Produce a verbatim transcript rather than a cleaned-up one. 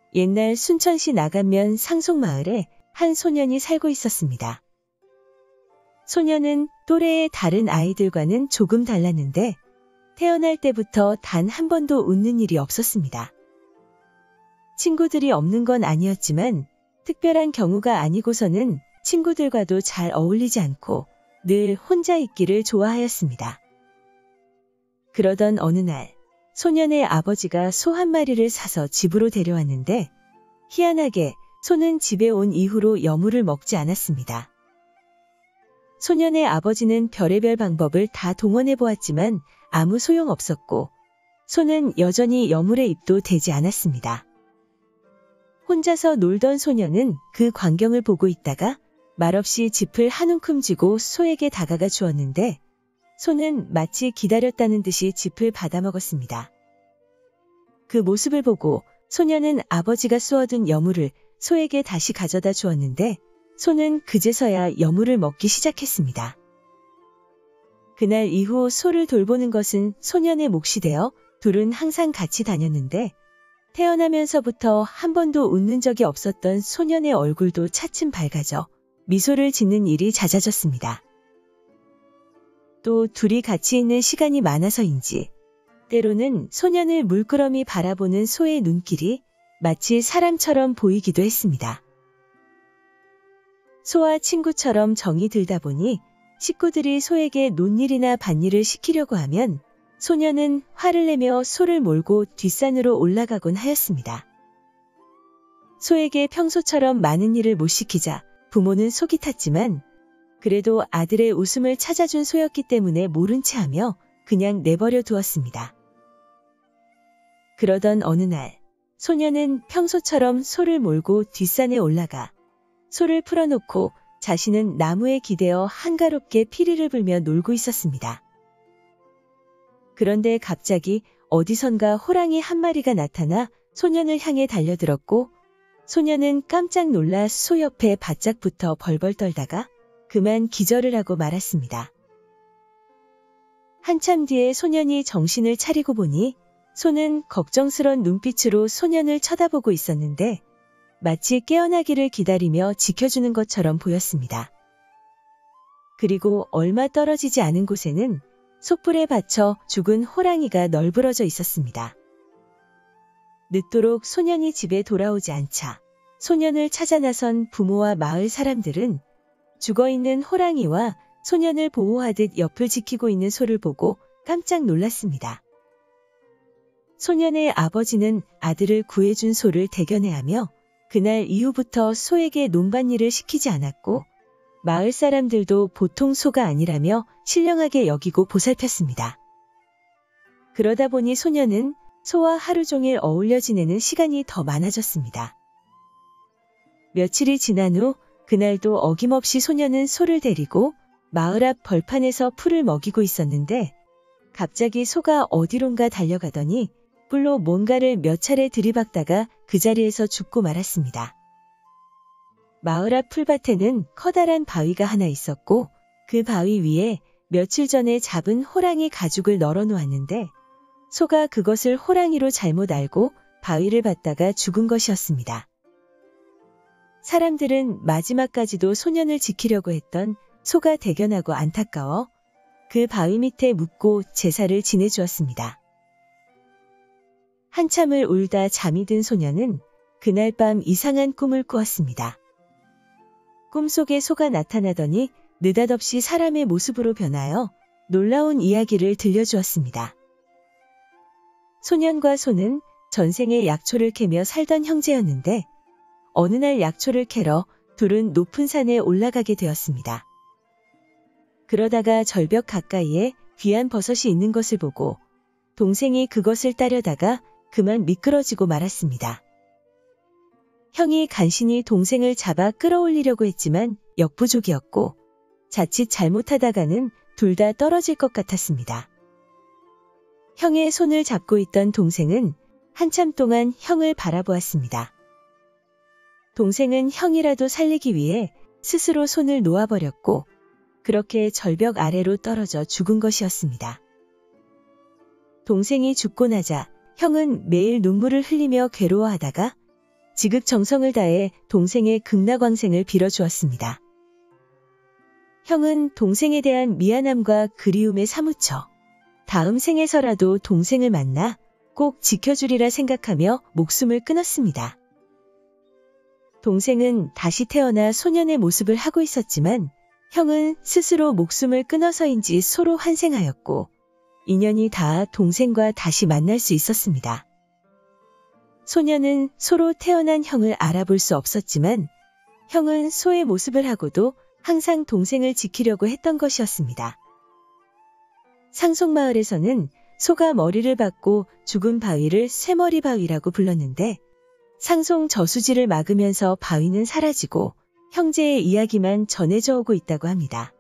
옛날 순천시 나간면 상속마을에 한 소년이 살고 있었습니다. 소년은 또래의 다른 아이들과는 조금 달랐는데 태어날 때부터 단 한 번도 웃는 일이 없었습니다. 친구들이 없는 건 아니었지만 특별한 경우가 아니고서는 친구들과도 잘 어울리지 않고 늘 혼자 있기를 좋아하였습니다. 그러던 어느 날 소년의 아버지가 소 한 마리를 사서 집으로 데려왔는데 희한하게 소는 집에 온 이후로 여물을 먹지 않았습니다. 소년의 아버지는 별의별 방법을 다 동원해 보았지만 아무 소용없었고 소는 여전히 여물의 입도 대지 않았습니다. 혼자서 놀던 소년은 그 광경을 보고 있다가 말없이 짚을 한 움큼 쥐고 소에게 다가가 주었는데 소는 마치 기다렸다는 듯이 짚을 받아먹었습니다. 그 모습을 보고 소년은 아버지가 쏘아둔 여물을 소에게 다시 가져다 주었는데 소는 그제서야 여물을 먹기 시작했습니다. 그날 이후 소를 돌보는 것은 소년의 몫이 되어 둘은 항상 같이 다녔는데 태어나면서부터 한 번도 웃는 적이 없었던 소년의 얼굴도 차츰 밝아져 미소를 짓는 일이 잦아졌습니다. 또 둘이 같이 있는 시간이 많아서인지 때로는 소년을 물끄러미 바라보는 소의 눈길이 마치 사람처럼 보이기도 했습니다. 소와 친구처럼 정이 들다 보니 식구들이 소에게 논일이나 밭일을 시키려고 하면 소년은 화를 내며 소를 몰고 뒷산으로 올라가곤 하였습니다. 소에게 평소처럼 많은 일을 못 시키자 부모는 속이 탔지만 그래도 아들의 웃음을 찾아준 소였기 때문에 모른 채 하며 그냥 내버려 두었습니다. 그러던 어느 날 소년은 평소처럼 소를 몰고 뒷산에 올라가 소를 풀어놓고 자신은 나무에 기대어 한가롭게 피리를 불며 놀고 있었습니다. 그런데 갑자기 어디선가 호랑이 한 마리가 나타나 소년을 향해 달려들었고 소년은 깜짝 놀라 소 옆에 바짝 붙어 벌벌 떨다가 그만 기절을 하고 말았습니다. 한참 뒤에 소년이 정신을 차리고 보니 소는 걱정스런 눈빛으로 소년을 쳐다보고 있었는데 마치 깨어나기를 기다리며 지켜주는 것처럼 보였습니다. 그리고 얼마 떨어지지 않은 곳에는 솥불에 받쳐 죽은 호랑이가 널브러져 있었습니다. 늦도록 소년이 집에 돌아오지 않자 소년을 찾아 나선 부모와 마을 사람들은 죽어있는 호랑이와 소년을 보호하듯 옆을 지키고 있는 소를 보고 깜짝 놀랐습니다. 소년의 아버지는 아들을 구해준 소를 대견해하며 그날 이후부터 소에게 논밭일을 시키지 않았고 마을 사람들도 보통 소가 아니라며 신령하게 여기고 보살폈습니다. 그러다 보니 소년은 소와 하루 종일 어울려 지내는 시간이 더 많아졌습니다. 며칠이 지난 후 그날도 어김없이 소년은 소를 데리고 마을 앞 벌판에서 풀을 먹이고 있었는데 갑자기 소가 어디론가 달려가더니 뿔로 뭔가를 몇 차례 들이박다가 그 자리에서 죽고 말았습니다. 마을 앞 풀밭에는 커다란 바위가 하나 있었고 그 바위 위에 며칠 전에 잡은 호랑이 가죽을 널어 놓았는데 소가 그것을 호랑이로 잘못 알고 바위를 받다가 죽은 것이었습니다. 사람들은 마지막까지도 소년을 지키려고 했던 소가 대견하고 안타까워 그 바위 밑에 묻고 제사를 지내주었습니다. 한참을 울다 잠이 든 소년은 그날 밤 이상한 꿈을 꾸었습니다. 꿈속에 소가 나타나더니 느닷없이 사람의 모습으로 변하여 놀라운 이야기를 들려주었습니다. 소년과 소는 전생에 약초를 캐며 살던 형제였는데 어느 날 약초를 캐러 둘은 높은 산에 올라가게 되었습니다. 그러다가 절벽 가까이에 귀한 버섯이 있는 것을 보고 동생이 그것을 따려다가 그만 미끄러지고 말았습니다. 형이 간신히 동생을 잡아 끌어올리려고 했지만 역부족이었고 자칫 잘못하다가는 둘 다 떨어질 것 같았습니다. 형의 손을 잡고 있던 동생은 한참 동안 형을 바라보았습니다. 동생은 형이라도 살리기 위해 스스로 손을 놓아버렸고 그렇게 절벽 아래로 떨어져 죽은 것이었습니다. 동생이 죽고 나자 형은 매일 눈물을 흘리며 괴로워하다가 지극정성을 다해 동생의 극락왕생을 빌어주었습니다. 형은 동생에 대한 미안함과 그리움에 사무쳐 다음 생에서라도 동생을 만나 꼭 지켜주리라 생각하며 목숨을 끊었습니다. 동생은 다시 태어나 소년의 모습을 하고 있었지만 형은 스스로 목숨을 끊어서인지 소로 환생하였고 인연이 닿아 동생과 다시 만날 수 있었습니다. 소년은 소로 태어난 형을 알아볼 수 없었지만 형은 소의 모습을 하고도 항상 동생을 지키려고 했던 것이었습니다. 상속마을에서는 소가 머리를 박고 죽은 바위를 쇠머리 바위라고 불렀는데 상속 저수지를 막으면서 바위는 사라지고 형제의 이야기만 전해져 오고 있다고 합니다.